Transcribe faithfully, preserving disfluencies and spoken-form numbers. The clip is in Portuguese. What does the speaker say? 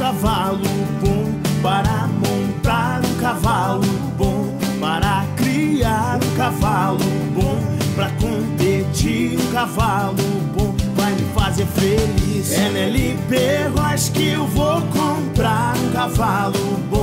cavalo bom para montar, um cavalo bom para criar, um cavalo bom para competir, um cavalo bom vai me fazer feliz. É nele perro, acho que eu vou comprar um cavalo bom